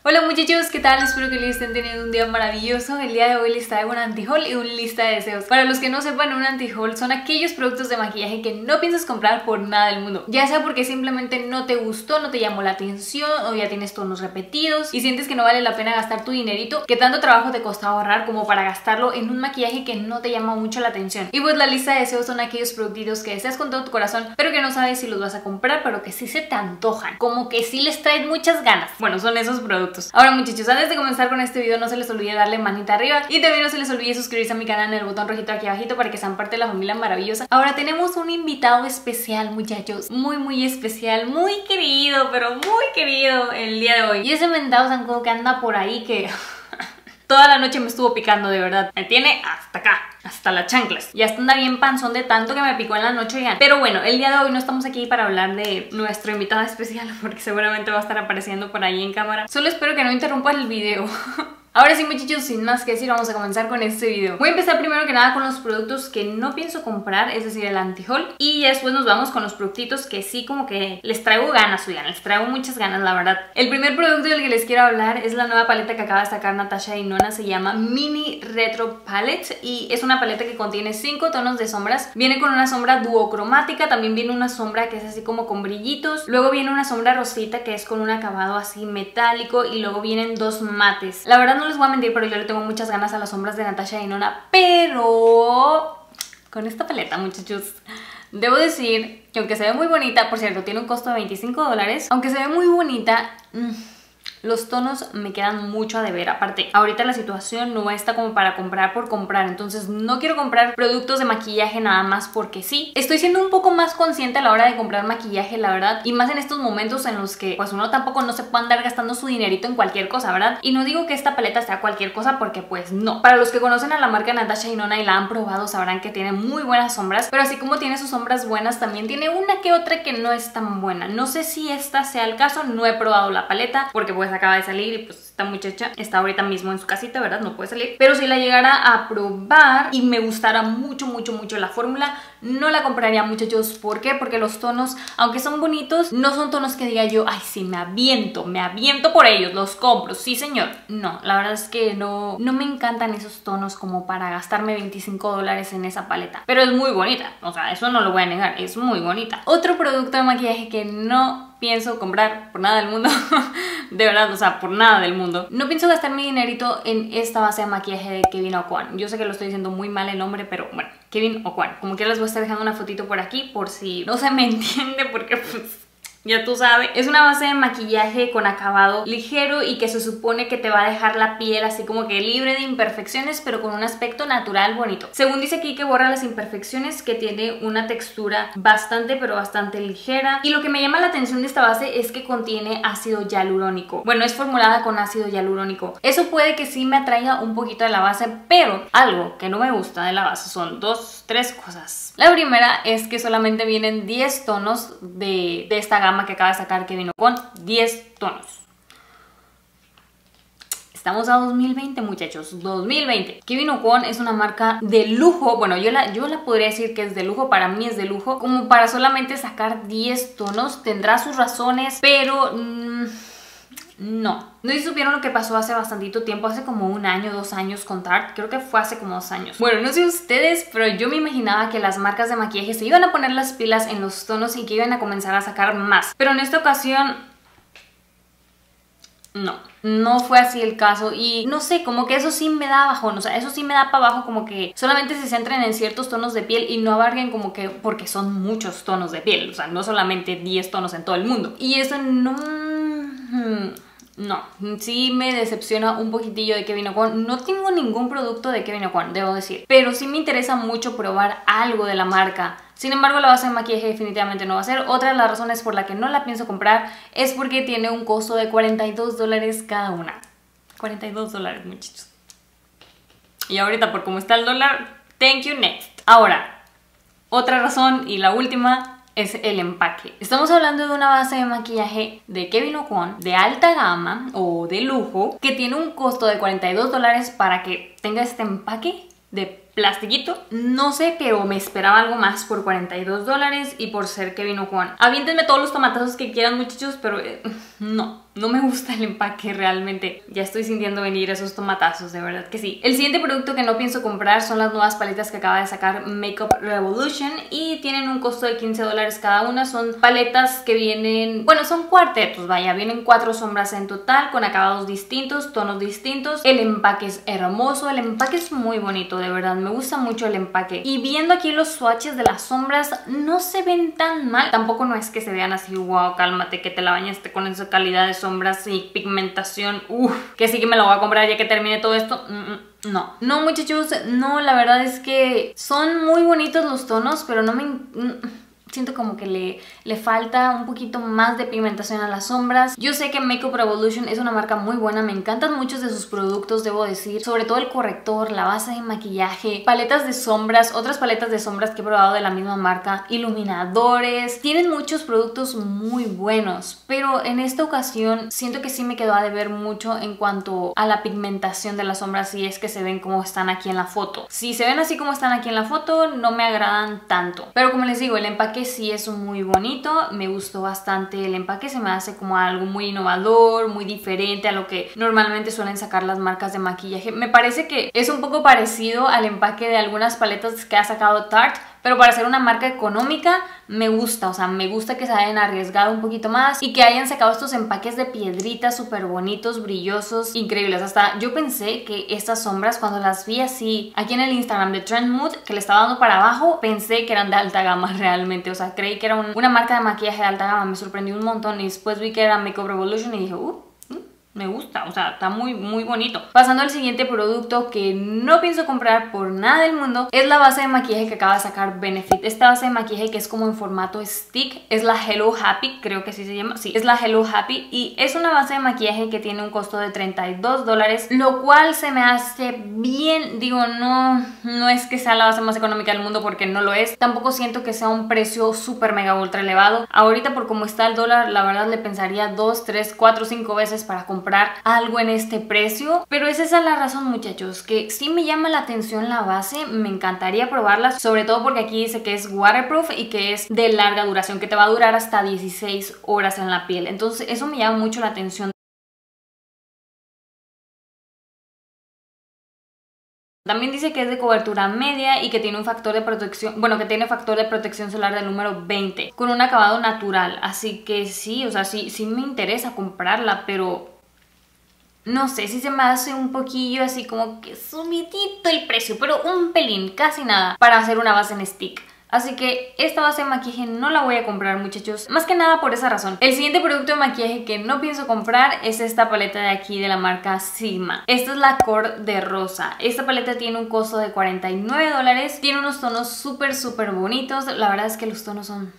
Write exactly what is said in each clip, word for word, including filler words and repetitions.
Hola muchachos, ¿qué tal? Espero que les estén teniendo un día maravilloso. El día de hoy les traigo un anti-haul y una lista de deseos. Para los que no sepan, un anti-haul son aquellos productos de maquillaje que no piensas comprar por nada del mundo. Ya sea porque simplemente no te gustó, no te llamó la atención, o ya tienes tonos repetidos y sientes que no vale la pena gastar tu dinerito que tanto trabajo te costó ahorrar como para gastarlo en un maquillaje que no te llama mucho la atención. Y pues la lista de deseos son aquellos productitos que deseas con todo tu corazón, pero que no sabes si los vas a comprar, pero que sí se te antojan, como que sí les traen muchas ganas. Bueno, son esos productos. Ahora muchachos, antes de comenzar con este video no se les olvide darle manita arriba y también no se les olvide suscribirse a mi canal en el botón rojito aquí abajito para que sean parte de la familia maravillosa. Ahora tenemos un invitado especial, muchachos, muy muy especial, muy querido, pero muy querido el día de hoy. Y ese mentado zancudo que anda por ahí que toda la noche me estuvo picando, de verdad. Me tiene hasta acá, hasta las chanclas. Ya está anda bien panzón de tanto que me picó en la noche, oigan. Pero bueno, el día de hoy no estamos aquí para hablar de nuestro invitado especial, porque seguramente va a estar apareciendo por ahí en cámara. Solo espero que no interrumpa el video. Ahora sí muchachos, sin más que decir, vamos a comenzar con este video. Voy a empezar primero que nada con los productos que no pienso comprar, es decir, el anti-haul. Y después nos vamos con los productitos que sí como que les traigo ganas, oigan, les traigo muchas ganas, la verdad. El primer producto del que les quiero hablar es la nueva paleta que acaba de sacar Natasha Denona. Se llama Mini Retro Palette y es una paleta que contiene cinco tonos de sombras. Viene con una sombra duocromática, también viene una sombra que es así como con brillitos. Luego viene una sombra rosita que es con un acabado así metálico y luego vienen dos mates. La verdad no les voy a mentir, pero yo le tengo muchas ganas a las sombras de Natasha Denona, pero con esta paleta, muchachos, debo decir que aunque se ve muy bonita, por cierto, tiene un costo de veinticinco dólares, aunque se ve muy bonita, mmm, los tonos me quedan mucho a deber. Aparte, ahorita la situación no está como para comprar por comprar, entonces no quiero comprar productos de maquillaje nada más porque sí. Estoy siendo un poco más consciente a la hora de comprar maquillaje, la verdad, y más en estos momentos en los que pues uno tampoco no se puede andar gastando su dinerito en cualquier cosa, ¿verdad? Y no digo que esta paleta sea cualquier cosa porque pues no. Para los que conocen a la marca Natasha Denona y la han probado sabrán que tiene muy buenas sombras, pero así como tiene sus sombras buenas, también tiene una que otra que no es tan buena. No sé si esta sea el caso, no he probado la paleta porque pues acaba de salir y pues esta muchacha está ahorita mismo en su casita, ¿verdad? No puede salir. Pero si la llegara a probar y me gustara mucho, mucho, mucho la fórmula, no la compraría, muchachos. ¿Por qué? Porque los tonos, aunque son bonitos, no son tonos que diga yo, ay, sí, me aviento, me aviento por ellos, los compro, sí señor. No, la verdad es que no, no me encantan esos tonos como para gastarme veinticinco dólares en esa paleta. Pero es muy bonita, o sea, eso no lo voy a negar, es muy bonita. Otro producto de maquillaje que no pienso comprar por nada del mundo, de verdad, o sea, por nada del mundo. No pienso gastar mi dinerito en esta base de maquillaje de Kevyn Aucoin. Yo sé que lo estoy diciendo muy mal el nombre, pero bueno, Kevyn Aucoin. Como que les voy a estar dejando una fotito por aquí por si no se me entiende, porque pues ya tú sabes. Es una base de maquillaje con acabado ligero y que se supone que te va a dejar la piel así como que libre de imperfecciones, pero con un aspecto natural bonito. Según dice aquí que borra las imperfecciones, que tiene una textura bastante pero bastante ligera. Y lo que me llama la atención de esta base es que contiene ácido hialurónico. Bueno, es formulada con ácido hialurónico. Eso puede que sí me atraiga un poquito de la base, pero algo que no me gusta de la base son dos, tres cosas. La primera es que solamente vienen diez tonos de, de esta gama que acaba de sacar Kevyn Aucoin, diez tonos. Estamos a dos mil veinte, muchachos, dos mil veinte. Kevyn Aucoin es una marca de lujo. Bueno, yo la, yo la podría decir que es de lujo, para mí es de lujo. Como para solamente sacar diez tonos, tendrá sus razones, pero mmm, no. No sé si supieron lo que pasó hace bastantito tiempo, hace como un año, dos años con Tarte. Creo que fue hace como dos años. Bueno, no sé ustedes, pero yo me imaginaba que las marcas de maquillaje se iban a poner las pilas en los tonos y que iban a comenzar a sacar más. Pero en esta ocasión no, no fue así el caso y no sé, como que eso sí me da bajón, o sea, eso sí me da para abajo, como que solamente se centren en ciertos tonos de piel y no abarquen como que, porque son muchos tonos de piel, o sea, no solamente diez tonos en todo el mundo. Y eso no... No, sí me decepciona un poquitillo de Kevyn Aucoin. No tengo ningún producto de Kevyn Aucoin, debo decir, pero sí me interesa mucho probar algo de la marca. Sin embargo, la base de maquillaje definitivamente no va a ser. Otra de las razones por la que no la pienso comprar es porque tiene un costo de cuarenta y dos dólares cada una. cuarenta y dos dólares, muchachos. Y ahorita, por cómo está el dólar, thank you, next. Ahora, otra razón y la última es el empaque. Estamos hablando de una base de maquillaje de Kevyn Aucoin de alta gama o de lujo que tiene un costo de cuarenta y dos dólares para que tenga este empaque de plastiquito. No sé, pero me esperaba algo más por cuarenta y dos dólares y por ser Kevyn Aucoin. Aviéntenme todos los tomatazos que quieran, muchachos, pero eh, no. no me gusta el empaque realmente. Ya estoy sintiendo venir esos tomatazos, de verdad que sí. El siguiente producto que no pienso comprar son las nuevas paletas que acaba de sacar Makeup Revolution y tienen un costo de quince dólares cada una. Son paletas que vienen, bueno, son cuartetos, vaya, vienen cuatro sombras en total con acabados distintos, tonos distintos. El empaque es hermoso, el empaque es muy bonito, de verdad, me gusta mucho el empaque. Y viendo aquí los swatches de las sombras, no se ven tan mal. Tampoco no es que se vean así, wow, cálmate, que te la bañaste con esa calidad de sombras y pigmentación, uff, que sí que me lo voy a comprar ya que termine todo esto. Mm -mm. No, no muchachos, no, la verdad es que son muy bonitos los tonos, pero no me... siento como que le, le falta un poquito más de pigmentación a las sombras. Yo sé que Makeup Revolution es una marca muy buena, me encantan muchos de sus productos, debo decir, sobre todo el corrector, la base de maquillaje, paletas de sombras, otras paletas de sombras que he probado de la misma marca, iluminadores, tienen muchos productos muy buenos, pero en esta ocasión siento que sí me quedó a deber mucho en cuanto a la pigmentación de las sombras, si es que se ven como están aquí en la foto. Si se ven así como están aquí en la foto, no me agradan tanto, pero como les digo, el empaque sí es muy bonito, me gustó bastante el empaque, se me hace como algo muy innovador, muy diferente a lo que normalmente suelen sacar las marcas de maquillaje. Me parece que es un poco parecido al empaque de algunas paletas que ha sacado Tarte, pero para ser una marca económica me gusta, o sea, me gusta que se hayan arriesgado un poquito más y que hayan sacado estos empaques de piedritas súper bonitos, brillosos, increíbles. Hasta yo pensé que estas sombras, cuando las vi así aquí en el Instagram de Trend Mood, que le estaba dando para abajo, pensé que eran de alta gama realmente, o sea, creí que era un, una marca de maquillaje de alta gama, me sorprendió un montón y después vi que era Makeup Revolution y dije, uh, me gusta, o sea, está muy muy bonito. Pasando al siguiente producto que no pienso comprar por nada del mundo, es la base de maquillaje que acaba de sacar Benefit. Esta base de maquillaje que es como en formato stick, es la Hello Happy, creo que así se llama, sí, es la Hello Happy y es una base de maquillaje que tiene un costo de treinta y dos dólares, lo cual se me hace bien, digo, no, no es que sea la base más económica del mundo porque no lo es, tampoco siento que sea un precio súper mega ultra elevado. Ahorita por cómo está el dólar, la verdad le pensaría dos, tres, cuatro, cinco veces para comprar comprar algo en este precio, pero es esa la razón, muchachos, que sí me llama la atención la base, me encantaría probarla, sobre todo porque aquí dice que es waterproof y que es de larga duración, que te va a durar hasta dieciséis horas en la piel, entonces eso me llama mucho la atención. También dice que es de cobertura media y que tiene un factor de protección, bueno, que tiene factor de protección solar del número veinte, con un acabado natural, así que sí, o sea, sí, sí me interesa comprarla, pero no sé, si se me hace un poquillo así como que subidito el precio, pero un pelín, casi nada, para hacer una base en stick. Así que esta base de maquillaje no la voy a comprar, muchachos, más que nada por esa razón. El siguiente producto de maquillaje que no pienso comprar es esta paleta de aquí de la marca Sigma. Esta es la Core de rosa. Esta paleta tiene un costo de cuarenta y nueve dólares, tiene unos tonos súper súper bonitos. La verdad es que los tonos son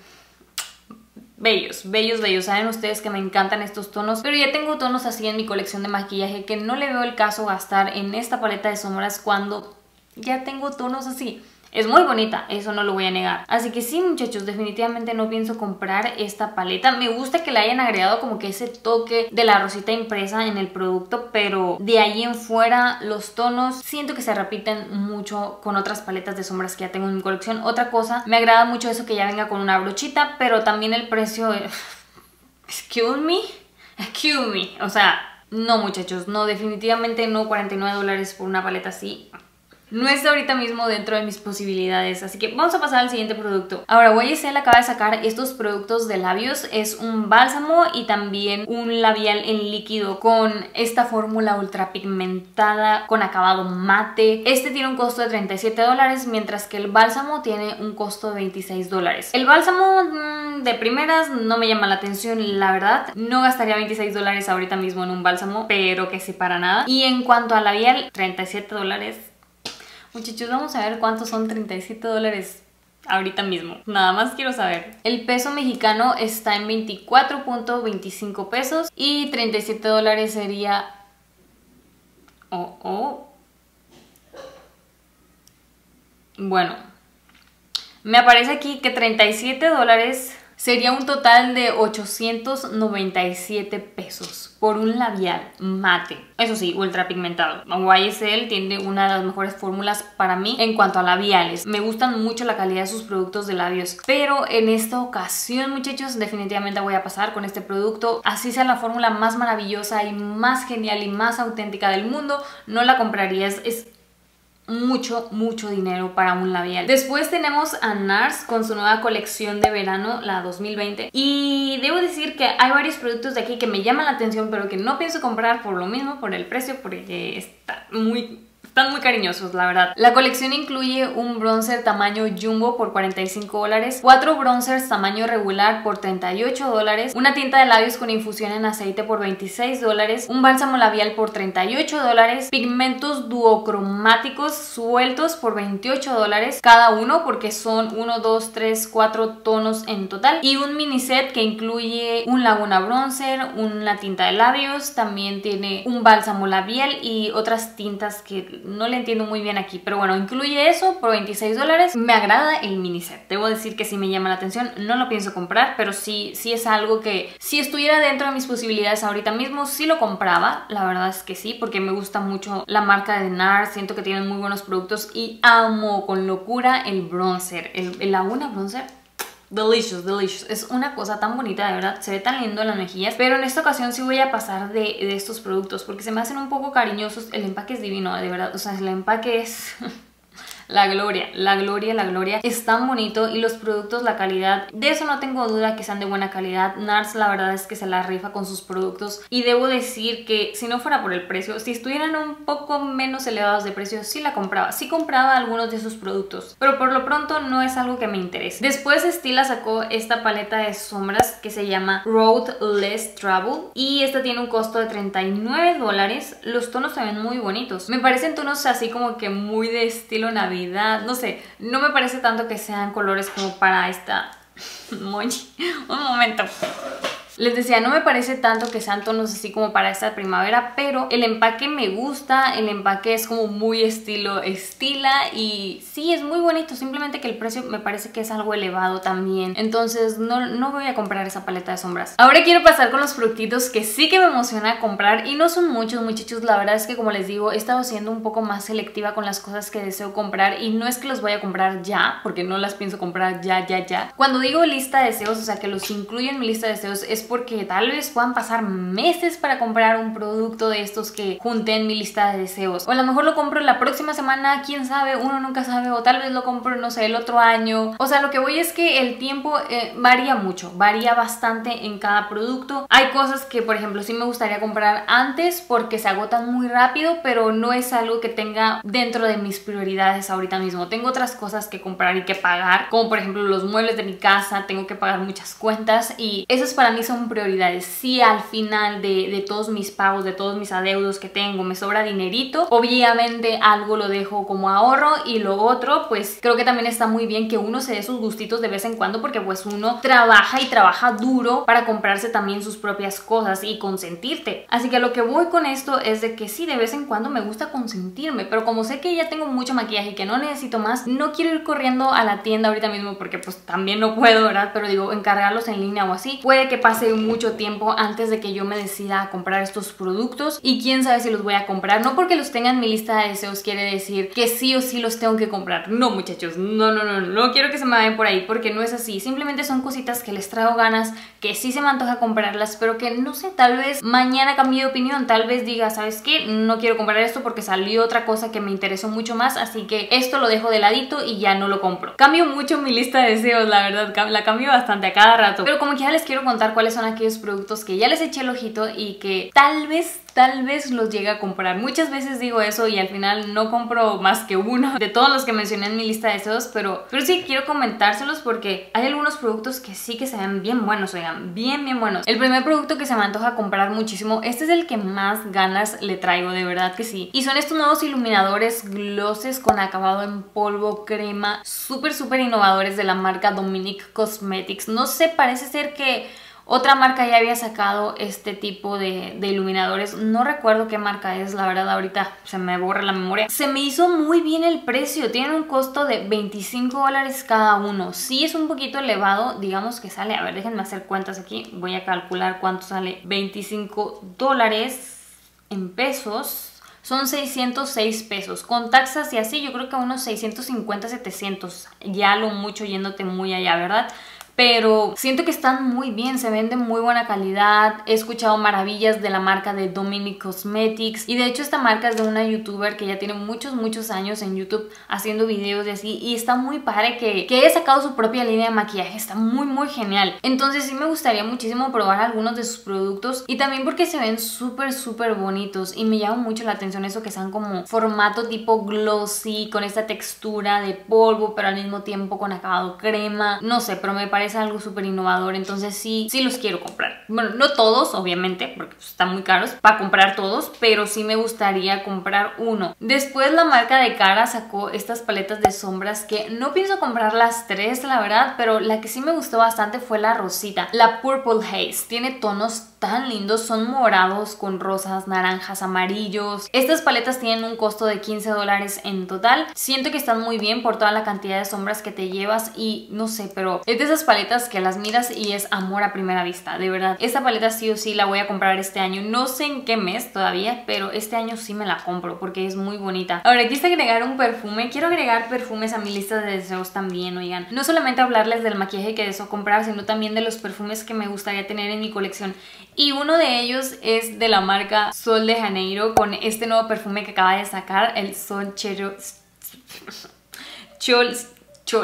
bellos, bellos, bellos. Saben ustedes que me encantan estos tonos, pero ya tengo tonos así en mi colección de maquillaje que no le veo el caso gastar en esta paleta de sombras cuando ya tengo tonos así. Es muy bonita, eso no lo voy a negar. Así que sí, muchachos, definitivamente no pienso comprar esta paleta. Me gusta que le hayan agregado como que ese toque de la rosita impresa en el producto, pero de ahí en fuera los tonos siento que se repiten mucho con otras paletas de sombras que ya tengo en mi colección. Otra cosa, me agrada mucho eso que ya venga con una brochita, pero también el precio... Excuse me, excuse me, o sea, no, muchachos, no, definitivamente no. Cuarenta y nueve dólares por una paleta así no está ahorita mismo dentro de mis posibilidades, así que vamos a pasar al siguiente producto. Ahora, Y S L acaba de sacar estos productos de labios, es un bálsamo y también un labial en líquido con esta fórmula ultra pigmentada con acabado mate. Este tiene un costo de treinta y siete dólares, mientras que el bálsamo tiene un costo de veintiséis dólares. El bálsamo mmm, de primeras no me llama la atención, la verdad. No gastaría veintiséis dólares ahorita mismo en un bálsamo, pero que sí para nada. Y en cuanto al labial, treinta y siete dólares. Muchachos, vamos a ver cuántos son treinta y siete dólares ahorita mismo. Nada más quiero saber. El peso mexicano está en veinticuatro punto veinticinco pesos y treinta y siete dólares sería... Oh, oh. Bueno, me aparece aquí que treinta y siete dólares sería un total de ochocientos noventa y siete pesos por un labial mate. Eso sí, ultra pigmentado. Y S L tiene una de las mejores fórmulas para mí en cuanto a labiales. Me gustan mucho la calidad de sus productos de labios, pero en esta ocasión, muchachos, definitivamente voy a pasar con este producto. Así sea la fórmula más maravillosa y más genial y más auténtica del mundo, no la compraría. Es, es mucho, mucho dinero para un labial. Después tenemos a NARS con su nueva colección de verano, la dos mil veinte. Y debo decir que hay varios productos de aquí que me llaman la atención, pero que no pienso comprar por lo mismo, por el precio, porque está muy... están muy cariñosos, la verdad. La colección incluye un bronzer tamaño jumbo por cuarenta y cinco dólares, cuatro bronzers tamaño regular por treinta y ocho dólares, una tinta de labios con infusión en aceite por veintiséis dólares, un bálsamo labial por treinta y ocho dólares, pigmentos duocromáticos sueltos por veintiocho dólares cada uno, porque son uno, dos, tres, cuatro tonos en total, y un mini set que incluye un Laguna bronzer, una tinta de labios, también tiene un bálsamo labial y otras tintas que no le entiendo muy bien aquí, pero bueno, incluye eso por veintiséis dólares. Me agrada el mini set, debo decir que sí me llama la atención, no lo pienso comprar, pero sí, sí es algo que si estuviera dentro de mis posibilidades ahorita mismo, sí lo compraba, la verdad es que sí, porque me gusta mucho la marca de NARS, siento que tienen muy buenos productos y amo con locura el bronzer, el, el Laguna bronzer. Delicious, delicious. Es una cosa tan bonita, de verdad. Se ve tan lindo en las mejillas. Pero en esta ocasión sí voy a pasar de, de estos productos porque se me hacen un poco cariñosos. El empaque es divino, de verdad. O sea, el empaque es... la gloria, la gloria, la gloria. Es tan bonito y los productos, la calidad, de eso no tengo duda que sean de buena calidad. NARS la verdad es que se la rifa con sus productos y debo decir que si no fuera por el precio, si estuvieran un poco menos elevados de precio, sí la compraba. Sí compraba algunos de sus productos, pero por lo pronto no es algo que me interese. Después Stila sacó esta paleta de sombras que se llama Road Less Travel y esta tiene un costo de treinta y nueve dólares. Los tonos se ven muy bonitos. Me parecen tonos así como que muy de estilo navideño. No sé, no me parece tanto que sean colores como para esta... un momento. Les decía, no me parece tanto que sean tonos así como para esta primavera, pero el empaque me gusta, el empaque es como muy estilo Stila y sí, es muy bonito, simplemente que el precio me parece que es algo elevado también, entonces no, no voy a comprar esa paleta de sombras. Ahora quiero pasar con los productitos que sí que me emociona comprar y no son muchos, muchachos, la verdad es que como les digo, he estado siendo un poco más selectiva con las cosas que deseo comprar y no es que los voy a comprar ya, porque no las pienso comprar ya, ya, ya. Cuando digo lista de deseos, o sea que los incluyo en mi lista de deseos, es porque tal vez puedan pasar meses para comprar un producto de estos que junté en mi lista de deseos, o a lo mejor lo compro la próxima semana, quién sabe, uno nunca sabe, o tal vez lo compro, no sé, el otro año. O sea, lo que voy es que el tiempo eh, varía mucho, varía bastante en cada producto. Hay cosas que, por ejemplo, sí me gustaría comprar antes porque se agotan muy rápido, pero no es algo que tenga dentro de mis prioridades ahorita mismo. Tengo otras cosas que comprar y que pagar, como por ejemplo los muebles de mi casa, tengo que pagar muchas cuentas y esas para mí son prioridades. Si al final de, de todos mis pagos, de todos mis adeudos que tengo, me sobra dinerito, obviamente algo lo dejo como ahorro y lo otro, pues creo que también está muy bien que uno se dé sus gustitos de vez en cuando porque pues uno trabaja y trabaja duro para comprarse también sus propias cosas y consentirte. Así que a lo que voy con esto es de que sí, de vez en cuando me gusta consentirme, pero como sé que ya tengo mucho maquillaje y que no necesito más, no quiero ir corriendo a la tienda ahorita mismo porque pues también no puedo, ¿verdad? Pero digo, encargarlos en línea o así, puede que pase mucho tiempo antes de que yo me decida a comprar estos productos y quién sabe si los voy a comprar. No porque los tenga en mi lista de deseos quiere decir que sí o sí los tengo que comprar. No, muchachos, no, no, no, no quiero que se me vayan por ahí porque no es así. Simplemente son cositas que les traigo ganas, que sí se me antoja comprarlas, pero que no sé, tal vez mañana cambie de opinión, tal vez diga, ¿sabes qué? No quiero comprar esto porque salió otra cosa que me interesó mucho más, así que esto lo dejo de ladito y ya no lo compro. Cambio mucho mi lista de deseos, la verdad, la cambio bastante a cada rato, pero como que ya les quiero contar cuáles son aquellos productos que ya les eché el ojito y que tal vez tal vez los llegue a comprar. Muchas veces digo eso y al final no compro más que uno de todos los que mencioné en mi lista de deseos, pero, pero sí quiero comentárselos porque hay algunos productos que sí que se ven bien buenos, oigan, bien bien buenos. El primer producto que se me antoja comprar muchísimo, este es el que más ganas le traigo, de verdad que sí, y son estos nuevos iluminadores glosses con acabado en polvo crema, súper súper innovadores de la marca Dominique Cosmetics. No sé, parece ser que Otra marca ya había sacado este tipo de, de iluminadores, no recuerdo qué marca es, la verdad ahorita se me borra la memoria. Se me hizo muy bien el precio, tienen un costo de veinticinco dólares cada uno. Sí es un poquito elevado, digamos que sale, a ver, déjenme hacer cuentas aquí, voy a calcular cuánto sale. Veinticinco dólares en pesos son seiscientos seis pesos, con taxas y así yo creo que unos seiscientos cincuenta, setecientos, ya lo mucho yéndote muy allá, ¿verdad? Pero siento que están muy bien, se ven de muy buena calidad. He escuchado maravillas de la marca de Dominic Cosmetics, y de hecho esta marca es de una youtuber que ya tiene muchos muchos años en YouTube haciendo videos de así, y está muy padre que, que haya sacado su propia línea de maquillaje, está muy muy genial. Entonces sí me gustaría muchísimo probar algunos de sus productos, y también porque se ven súper súper bonitos, y me llama mucho la atención eso que sean como formato tipo glossy, con esta textura de polvo pero al mismo tiempo con acabado crema, no sé, pero me parece algo súper innovador, entonces sí, sí los quiero comprar. Bueno, no todos, obviamente, porque pues, están muy caros para comprar todos, pero sí me gustaría comprar uno. Después la marca de Cara sacó estas paletas de sombras que no pienso comprar las tres, la verdad, pero la que sí me gustó bastante fue la rosita, la Purple Haze. Tiene tonos tan lindos, son morados con rosas, naranjas, amarillos. Estas paletas tienen un costo de quince dólares en total. Siento que están muy bien por toda la cantidad de sombras que te llevas, y no sé, pero es de esas paletas que las miras y es amor a primera vista, de verdad. Esta paleta sí o sí la voy a comprar este año, no sé en qué mes todavía, pero este año sí me la compro porque es muy bonita. Ahora quise agregar un perfume, quiero agregar perfumes a mi lista de deseos también, oigan. No solamente hablarles del maquillaje que deseo comprar, sino también de los perfumes que me gustaría tener en mi colección. Y uno de ellos es de la marca Sol de Janeiro, con este nuevo perfume que acaba de sacar, el Sol Chero... Chol... Chol...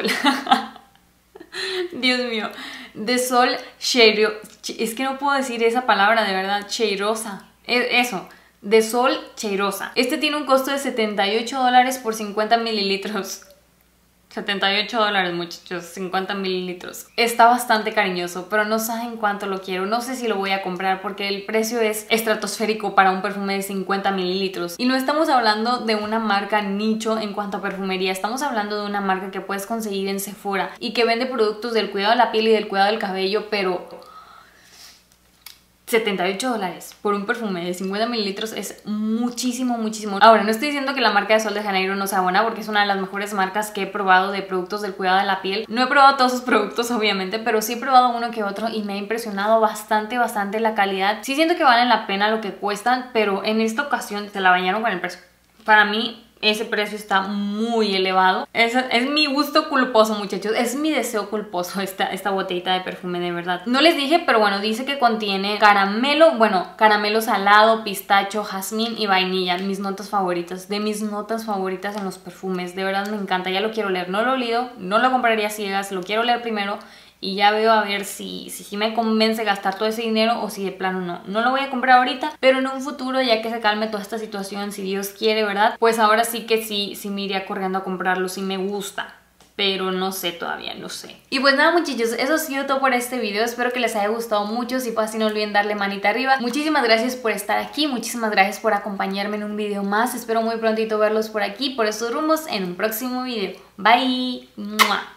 Dios mío, de Sol Cheirosa, es que no puedo decir esa palabra de verdad, cheirosa, eso, de Sol Cheirosa. Este tiene un costo de setenta y ocho dólares por cincuenta mililitros. setenta y ocho dólares, muchachos, cincuenta mililitros. Está bastante cariñoso, pero no saben cuánto lo quiero. No sé si lo voy a comprar porque el precio es estratosférico para un perfume de cincuenta mililitros. Y no estamos hablando de una marca nicho en cuanto a perfumería. Estamos hablando de una marca que puedes conseguir en Sephora y que vende productos del cuidado de la piel y del cuidado del cabello, pero... setenta y ocho dólares por un perfume de cincuenta mililitros es muchísimo, muchísimo. Ahora, no estoy diciendo que la marca de Sol de Janeiro no sea buena, porque es una de las mejores marcas que he probado de productos del cuidado de la piel. No he probado todos sus productos, obviamente, pero sí he probado uno que otro y me ha impresionado bastante, bastante la calidad. Sí siento que valen la pena lo que cuestan, pero en esta ocasión se la bañaron con el precio. Para mí... ese precio está muy elevado. Es, es mi gusto culposo, muchachos. Es mi deseo culposo esta, esta botellita de perfume, de verdad. No les dije, pero bueno, dice que contiene caramelo, bueno, caramelo salado, pistacho, jazmín y vainilla. Mis notas favoritas, de mis notas favoritas en los perfumes. De verdad me encanta, ya lo quiero leer. No lo he leído, no lo compraría ciegas, lo quiero leer primero. Y ya veo a ver si, si, si me convence gastar todo ese dinero o si de plano no. No lo voy a comprar ahorita, pero en un futuro, ya que se calme toda esta situación, si Dios quiere, ¿verdad? Pues ahora sí que sí, sí me iría corriendo a comprarlo, si me gusta. Pero no sé todavía, no sé. Y pues nada, muchachos, eso ha sido todo por este video. Espero que les haya gustado mucho. Si fue así, no olviden darle manita arriba. Muchísimas gracias por estar aquí. Muchísimas gracias por acompañarme en un video más. Espero muy prontito verlos por aquí, por estos rumbos, en un próximo video. Bye. ¡Mua!